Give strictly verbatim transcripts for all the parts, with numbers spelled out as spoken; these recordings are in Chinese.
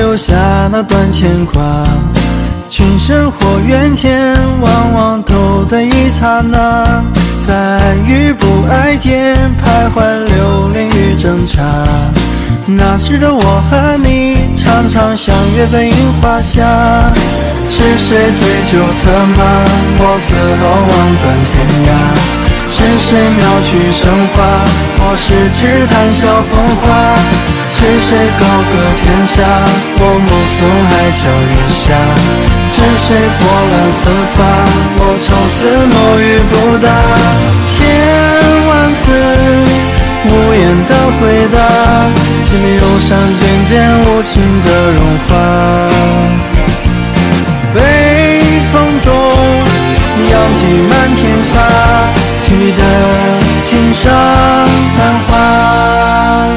留下那段牵挂。情深或缘浅，往往都在一刹那，在爱与不爱间徘徊流连与挣扎。那时的我和你常常相约在樱花下，是谁醉酒策马，我死后望断天涯。是谁妙曲生花，我是只谈笑风华。是谁高歌天下，我目送海角云霞。是谁波澜四发，我愁思暮雨不答。千万次无言的回答，只迷忧伤渐渐无情的融化。北风中扬起满天沙，心里的心上繁华。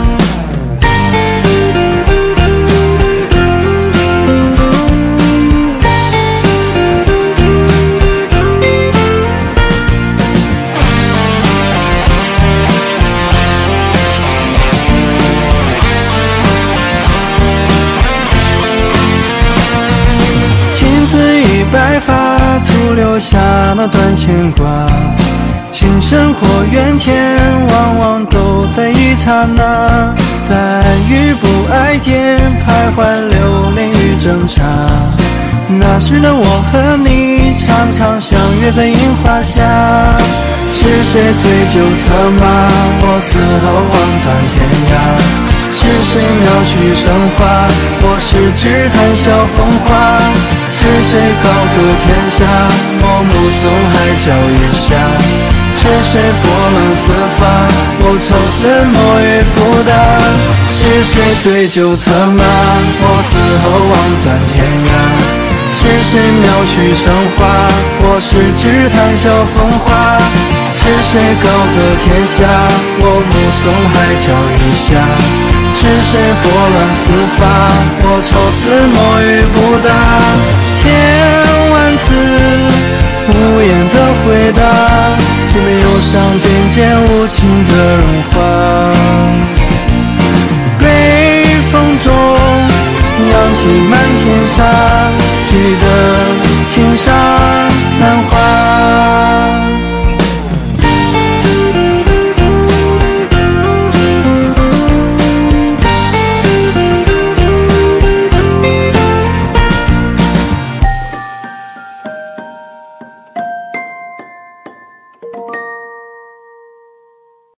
青丝已白发，徒留下那段牵挂。情深或缘浅，往往都在一刹那，在爱与不爱间徘徊流连与挣扎。那时的我和你常常相约在樱花下，是谁醉酒策马，我死后望断天涯。是谁妙曲生花，我是只谈笑风华。是谁高歌天下，我目送海角云霞。是谁波澜四发，我愁思暮雨不答。是谁醉酒策马，我死后望断天涯。是谁妙曲生花，我是只谈笑风华。是谁高歌天下，我目送海角云霞。是谁波澜四发，我愁思暮雨不答。